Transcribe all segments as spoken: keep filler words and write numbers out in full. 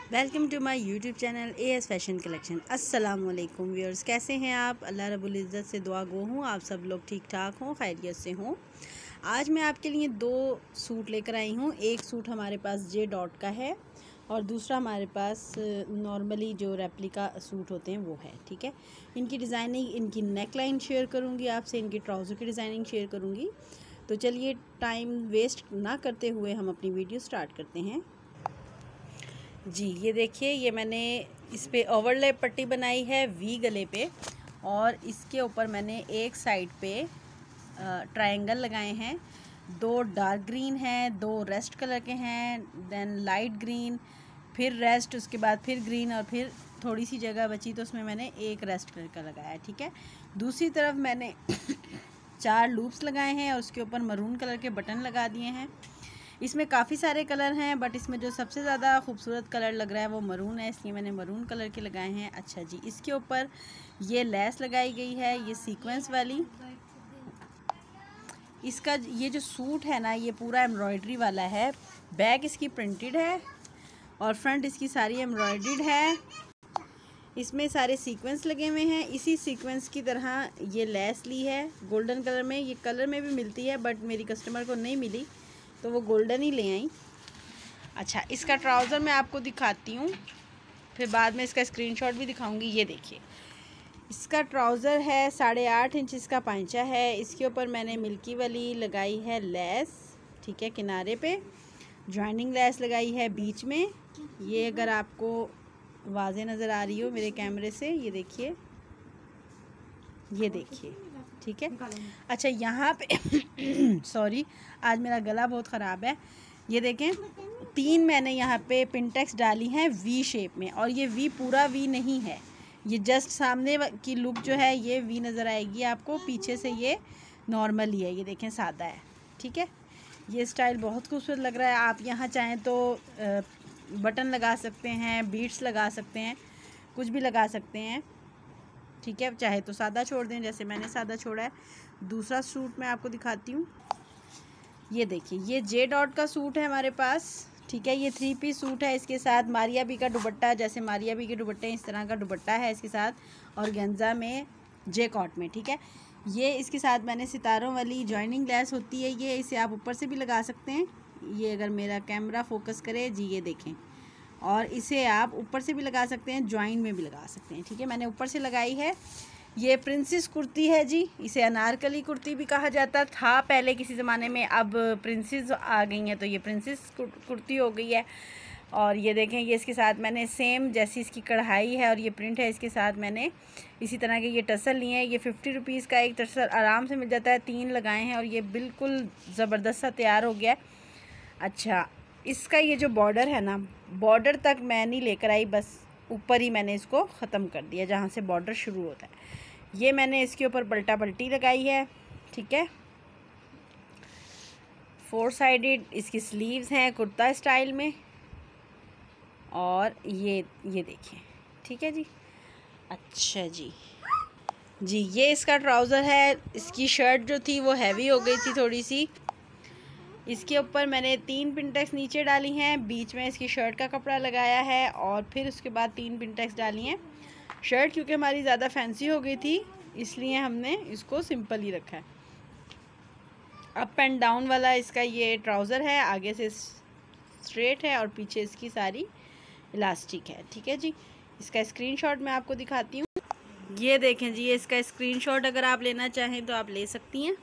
Welcome to my YouTube channel A S fashion collection. अस्सलाम वालेकुम viewers, कैसे हैं आप? अल्लाह रब्बुल इज़्ज़त से दुआ गो हूँ आप सब लोग ठीक ठाक हों, खैरियत से हों। आज मैं आपके लिए दो सूट लेकर आई हूँ। एक सूट हमारे पास जे डॉट का है और दूसरा हमारे पास नॉर्मली जो रेप्लिका सूट होते हैं वो है। ठीक है, इनकी डिज़ाइनिंग, इनकी नेक लाइन शेयर करूँगी आपसे, इनकी ट्राउज़र की डिज़ाइनिंग शेयर करूँगी। तो चलिए टाइम वेस्ट ना करते हुए हम अपनी वीडियो स्टार्ट करते हैं। जी ये देखिए, ये मैंने इस पे ओवरलैप पट्टी बनाई है वी गले पे, और इसके ऊपर मैंने एक साइड पे ट्रायंगल लगाए हैं। दो डार्क ग्रीन हैं, दो रेस्ट कलर के हैं, देन लाइट ग्रीन, फिर रेस्ट, उसके बाद फिर ग्रीन, और फिर थोड़ी सी जगह बची तो उसमें मैंने एक रेस्ट कलर का लगाया है। ठीक है, दूसरी तरफ मैंने चार लूप्स लगाए हैं और उसके ऊपर मरून कलर के बटन लगा दिए हैं। इसमें काफ़ी सारे कलर हैं, बट इसमें जो सबसे ज़्यादा खूबसूरत कलर लग रहा है वो मरून है, इसलिए मैंने मरून कलर के लगाए हैं। अच्छा जी, इसके ऊपर ये लेस लगाई गई है, ये सीक्वेंस वाली। इसका ये जो सूट है ना, ये पूरा एम्ब्रॉयडरी वाला है। बैक इसकी प्रिंटेड है और फ्रंट इसकी सारी एम्ब्रॉयडर्ड है। इसमें सारे सीक्वेंस लगे हुए हैं। इसी सीक्वेंस की तरह ये लेस ली है गोल्डन कलर में। ये कलर में भी मिलती है बट मेरी कस्टमर को नहीं मिली तो वो गोल्डन ही ले आई। अच्छा, इसका ट्राउज़र मैं आपको दिखाती हूँ, फिर बाद में इसका स्क्रीनशॉट भी दिखाऊंगी। ये देखिए, इसका ट्राउज़र है साढ़े आठ इंच इसका पांचा है। इसके ऊपर मैंने मिल्की वाली लगाई है लेस। ठीक है, किनारे पे जॉइनिंग लेस लगाई है बीच में। ये अगर आपको वाज़े नज़र आ रही हो मेरे कैमरे से, ये देखिए, ये देखिए। ठीक है, अच्छा यहाँ पे सॉरी आज मेरा गला बहुत ख़राब है। ये देखें, तीन मैंने यहाँ पे पिनटेक्स डाली हैं वी शेप में, और ये वी पूरा वी नहीं है, ये जस्ट सामने की लुक जो है ये वी नज़र आएगी आपको, पीछे से ये नॉर्मल ही है। ये देखें, सादा है। ठीक है, ये स्टाइल बहुत खूबसूरत लग रहा है। आप यहाँ चाहें तो बटन लगा सकते हैं, बीड्स लगा सकते हैं, कुछ भी लगा सकते हैं। ठीक है, चाहे तो सादा छोड़ दें जैसे मैंने सादा छोड़ा है। दूसरा सूट मैं आपको दिखाती हूँ। ये देखिए, ये जे डॉट का सूट है हमारे पास। ठीक है, ये थ्री पीस सूट है। इसके साथ मारिया बी का दुपट्टा, जैसे मारिया बी के दुपट्टे इस तरह का दुपट्टा है इसके साथ, और गेंजा में जे कॉट में। ठीक है, ये इसके साथ मैंने सितारों वाली जॉइनिंग लेस होती है, ये इसे आप ऊपर से भी लगा सकते हैं। ये अगर मेरा कैमरा फोकस करे जी, ये देखें, और इसे आप ऊपर से भी लगा सकते हैं, जॉइन में भी लगा सकते हैं। ठीक है, मैंने ऊपर से लगाई है। ये प्रिंसेस कुर्ती है जी, इसे अनारकली कुर्ती भी कहा जाता था पहले किसी ज़माने में, अब प्रिंसेस आ गई हैं तो ये प्रिंसेस कुर्ती हो गई है। और ये देखें, ये इसके साथ मैंने सेम जैसी इसकी कढ़ाई है और ये प्रिंट है, इसके साथ मैंने इसी तरह के ये टसल लिए हैं। ये फिफ्टी रुपीज़ का एक टसल आराम से मिल जाता है, तीन लगाए हैं और ये बिल्कुल ज़बरदस्त सा तैयार हो गया। अच्छा, इसका ये जो बॉर्डर है ना, बॉर्डर तक मैं नहीं लेकर आई, बस ऊपर ही मैंने इसको ख़त्म कर दिया जहाँ से बॉर्डर शुरू होता है। ये मैंने इसके ऊपर पलटा पलटी लगाई है। ठीक है, फोर साइडेड इसकी स्लीव्स हैं कुर्ता स्टाइल में, और ये ये देखिए। ठीक है जी, अच्छा जी जी ये इसका ट्राउज़र है। इसकी शर्ट जो थी वो हैवी हो गई थी थोड़ी सी। इसके ऊपर मैंने तीन पिनटेक्स नीचे डाली हैं, बीच में इसकी शर्ट का कपड़ा लगाया है, और फिर उसके बाद तीन पिनटेक्स डाली हैं। शर्ट क्योंकि हमारी ज़्यादा फैंसी हो गई थी इसलिए हमने इसको सिंपल ही रखा है। अप एंड डाउन वाला इसका ये ट्राउज़र है, आगे से स्ट्रेट है और पीछे इसकी सारी इलास्टिक है। ठीक है जी, इसका स्क्रीनशॉट मैं आपको दिखाती हूँ। ये देखें जी, ये इसका स्क्रीनशॉट अगर आप लेना चाहें तो आप ले सकती हैं।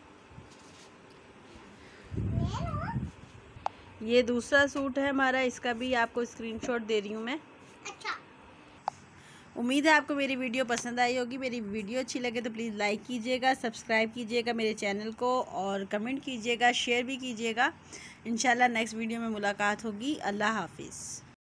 ये दूसरा सूट है हमारा, इसका भी आपको स्क्रीनशॉट दे रही हूँ मैं। अच्छा, उम्मीद है आपको मेरी वीडियो पसंद आई होगी। मेरी वीडियो अच्छी लगे तो प्लीज़ लाइक कीजिएगा, सब्सक्राइब कीजिएगा मेरे चैनल को, और कमेंट कीजिएगा, शेयर भी कीजिएगा। इंशाल्लाह नेक्स्ट वीडियो में मुलाकात होगी। अल्लाह हाफिज़।